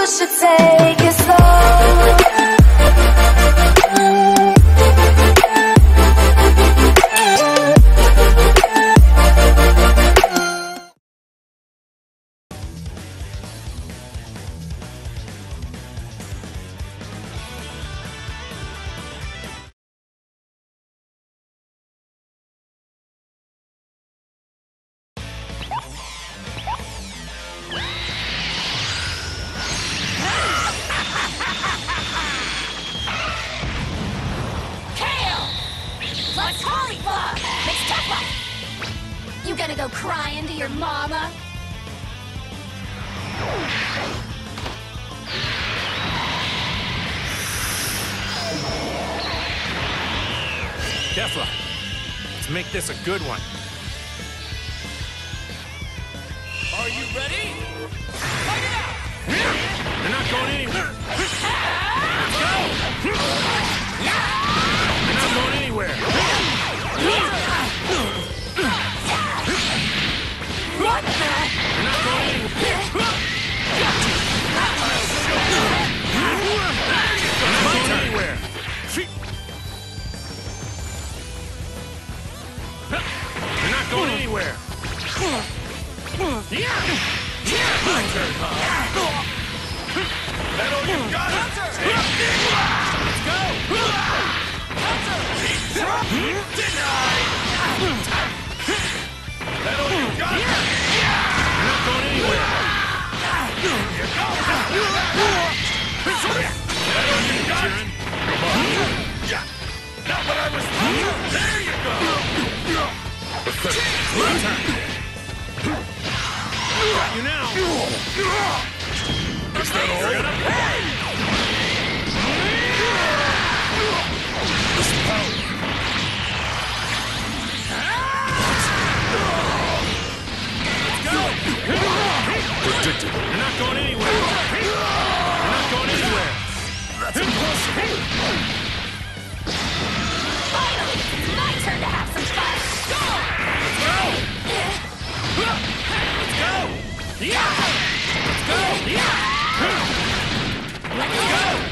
should take it slow. You gonna go crying to your mama? Kefla, let's make this a good one. Are you ready? Fight it out! They're not going anywhere. Let's go! They're not going anywhere. What the? They're not going anywhere. They're not going anywhere. They're not going anywhere. My turn, huh? That all you got? Let's go! Denied! That all you got? They're not going anywhere. Here you go! That all you got? Not what I was thinking! There you go! Got you now. Is that all? This power. Let's go! Predicted. You're not going anywhere. You're not going anywhere. That's impossible! Finally, it's my turn to have some fun. Go! Let's go! Let's go! Yeah! Let's go! Yeah! Let's go!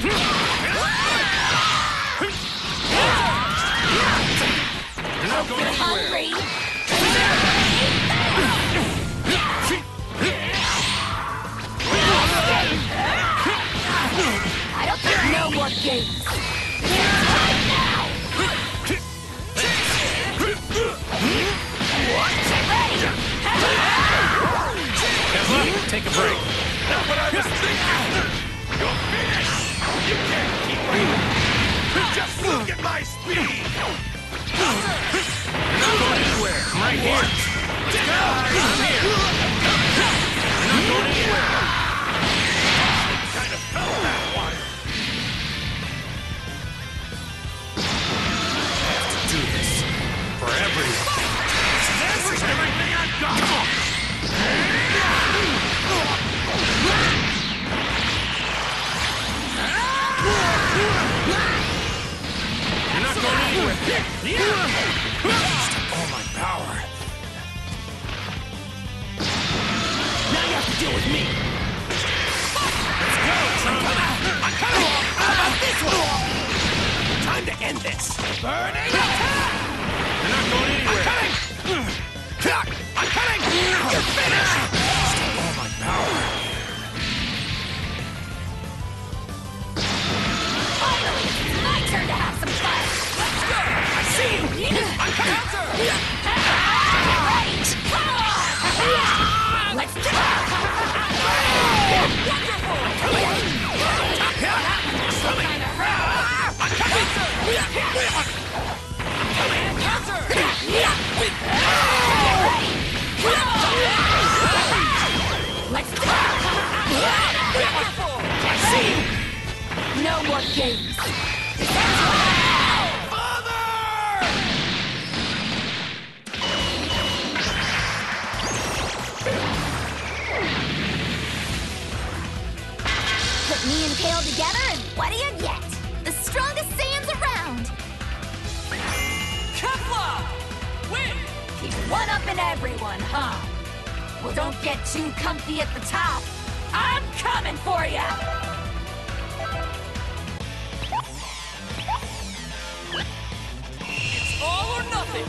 You're not going anywhere. Hungry? I don't think no more games. Right now! Kefla, take a break. Not what I was thinking! You're finished! You can't keep me! Just look at my speed! You're not going anywhere. I'm right here. Let's go. I'm here. You're not going anywhere. Kind of felt that one! I have to do this. For everyone. This is everything I've got! You're not going anywhere. Used all my power. Now you have to deal with me! Let's go, Trump! I'm coming! How about this one? Time to end this! Burning attack! You're not going anywhere. I'm coming! You're finished! Used all my power. Finally, it's my turn to have some fun. Let's go! I see you! I'm coming! Right! Let's do it! Let's do it! I see you! No more games! Put me and Kale together, and what do you get? The strongest Saiyans around! Kefla! Win! Keep one-upping everyone, huh? Well, don't get too comfy at the top. I'm coming for ya! It's all or nothing.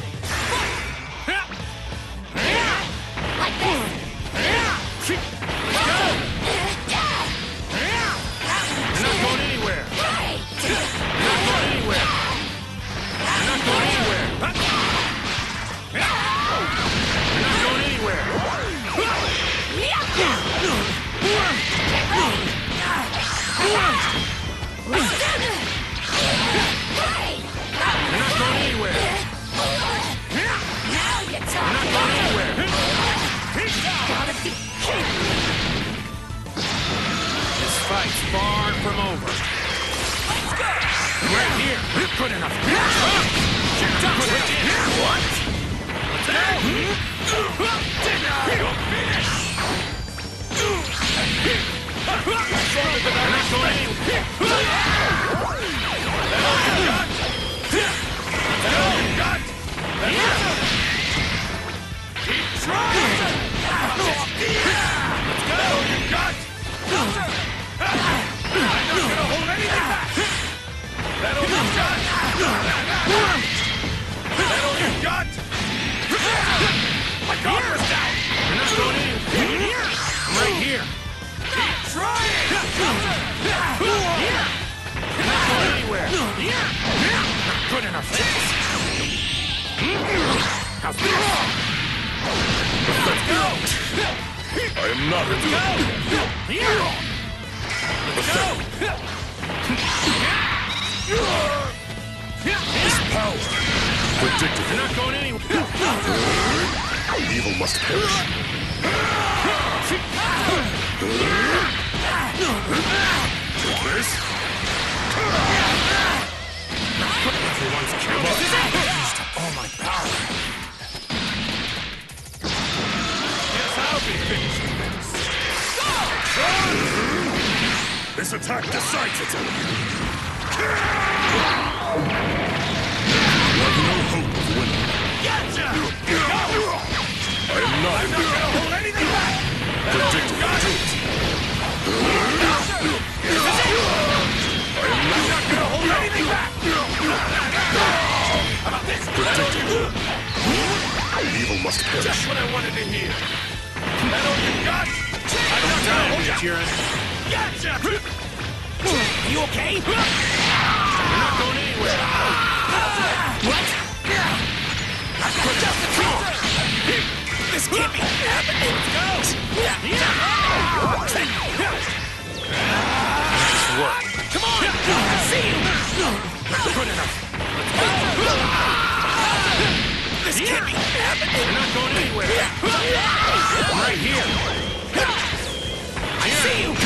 Like this! Let's go! You're not going anywhere. You're not going anywhere. You're not going anywhere. You're not going anywhere. You're not going anywhere. Now you You're talk! not going anywhere. Gotta be This fight's far from over. Let's go! Right here. Good enough. What? Let's go! You're finished! You're not going anywhere. That's all you got? That's all you got? Keep trying! Let's go! You got? I'm not gonna hold anything back! That all you got? That all you got? My guard was down! You're not going anywhere. I'm right here. Keep trying! You're not going anywhere. Not good enough. How's this? Let's go! I am not Let's go! Let's go! This power. Predicted. You're not going anywhere. Evil must perish. This? Everyone's counting. Used up all my power. Guess I'll be finished with this. This attack decides it. You have no hope of winning. Gotcha! I am not I'm not gonna hold anything back! predicted. Got it! I'm not gonna hold anything back! How about this? Predicted. Evil must perish. Just what I wanted to hear. That all you got? I'm not gonna hold you. Gotcha! You okay? You're not going anywhere. What? I've got just the truth. This can't be happening. Let's go. Nice work. Come on. I see you. Not good enough. Let's go. This can't be happening. You're not going anywhere. I'm right here. I see you.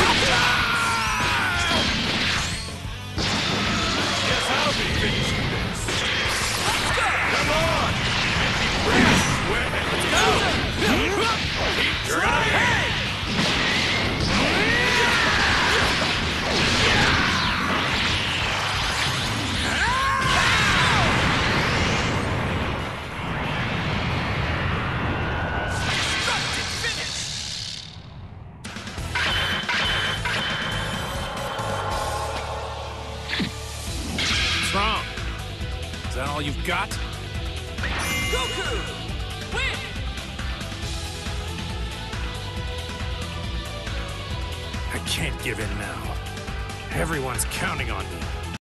Guess I'll be finished with this. Let's go. Come on. Let's go. Keep trying. What's wrong? Is that all you've got? Goku! Win! I can't give in now. Everyone's counting on me.